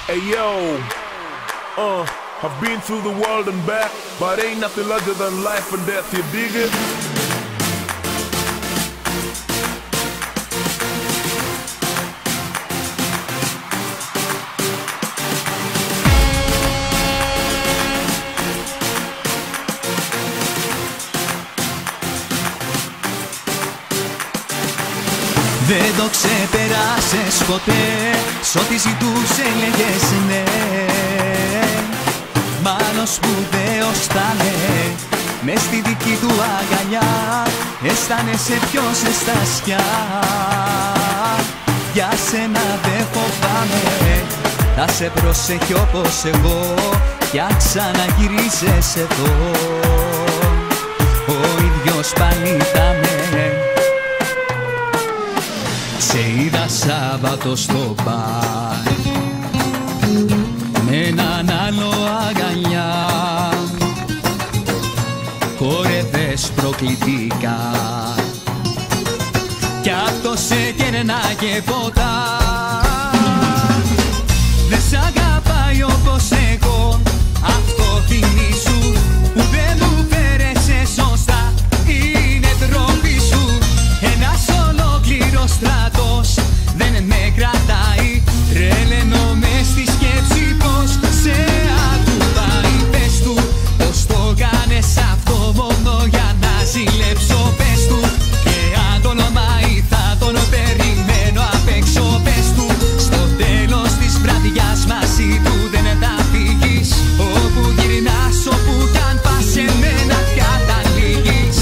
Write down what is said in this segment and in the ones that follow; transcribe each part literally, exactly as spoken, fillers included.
Hey yo, uh, I've been through the world and back, but ain't nothing larger than life and death, you dig it? Δεν το ξεπεράσες ποτέ, σ' ό,τι ζητούσε έλεγες ναι. Μάλλον σπουδαίος στάλε, μες στη δική του αγκαλιά αισθάνεσαι πιο ζεστασιά. Για σένα δεν φοβάμαι, θα σε προσέχει όπως εγώ κι αν ξαναγυρίζεις εδώ, ο ίδιος πάλι θα με. Σε είδα Σάββατο στο μπαρ με έναν άλλο αγκαλιά, χόρευες προκλητικά κι αυτό σε κερνάγε ποτά. Δεν σ' αγαπάει όπως εγώ, αυτό θυμήσου που δεν μου φέρεσαι σωστά. Είναι ντροπή σου, ένας ολόκληρος στρατός δεν με κρατάει. Τρελαίνω μες στη σκέψη πως σε ακουμπάει. Πες του πως το κάνες αυτό μόνο για να ζηλέψω. Πες του και αν τολμάει θα τον περιμένω απ' έξω. Πες του στο τέλος της βραδιάς μαζί του δεν θα φύγεις. Όπου γυρνάς, όπου κι αν πας σε μένα καταλήγεις.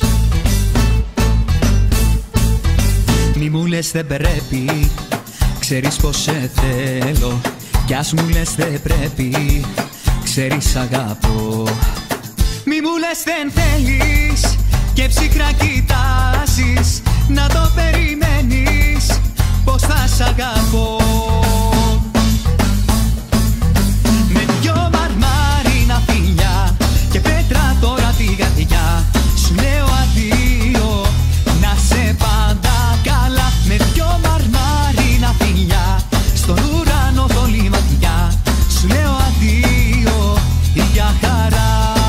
Μη μου λες δεν πρέπει, ξέρεις πως σε θέλω. Κι ας μου λες δεν πρέπει, ξέρεις αγαπώ. Μη μου λες δεν θέλεις και ψυχρά κοιτάζεις, να το περιμένεις πως θα σ' αγαπώ. Με δυο μαρμάρινα φιλιά και πέτρα τώρα τη καρδιά σου λέω αντίο, να σε πάντα καλά. Με δυο μαρμάρινα φιλιά στον ουρανό θολή ματιά σου λέω αντίο για χαρά.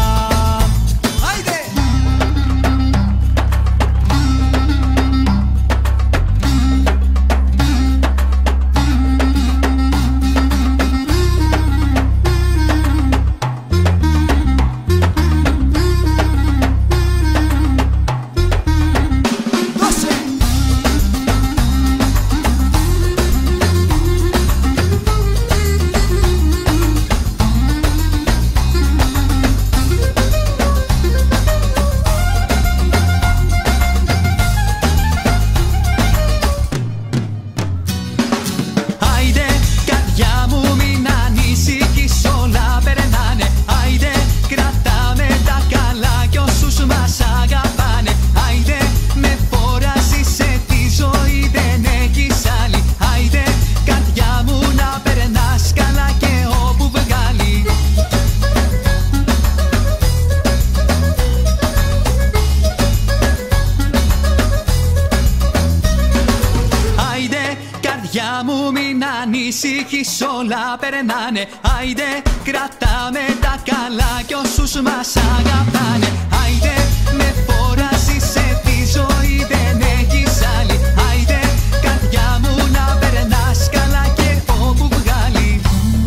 Όλα περνάνε, άιντε κρατάμε τα καλά κι όσους μας αγαπάνε. Άιντε με φοράζεις σε τη ζωή, δεν έχεις άλλη. Άιντε καρδιά μου να περνάς καλά και όπου βγάλει.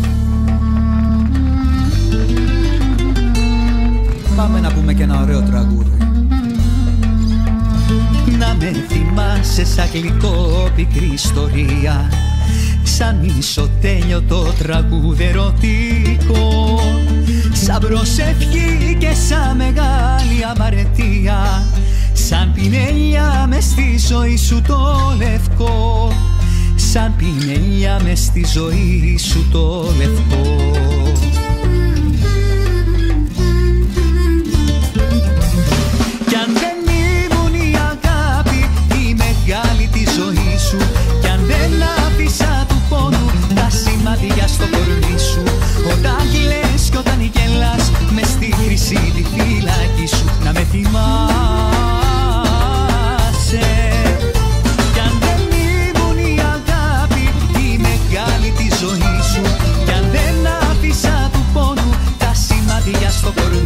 Πάμε να πούμε και ένα ωραίο τραγούδι. Να με θυμάσαι σαν γλυκό πικρή ιστορία, σαν μισοτέλειωτο τραγούδι ερωτικό, σαν προσευχή και σαν μεγάλη αμαρτία, σαν πινελιά μες στη ζωή σου το λευκό, σαν πινελιά μες στη ζωή σου το λευκό. Κι αν δεν ήμουν η αγάπη η μεγάλη τη ζωή σου, κι αν δεν άφησα του πόνου τα σημάδια στο κορμί σου, όταν κλαις κι όταν γελάς μες στη χρυσή τη φυλακή σου, να με θυμάσαι. Κι αν δεν ήμουν η αγάπη η μεγάλη τη ζωή σου, por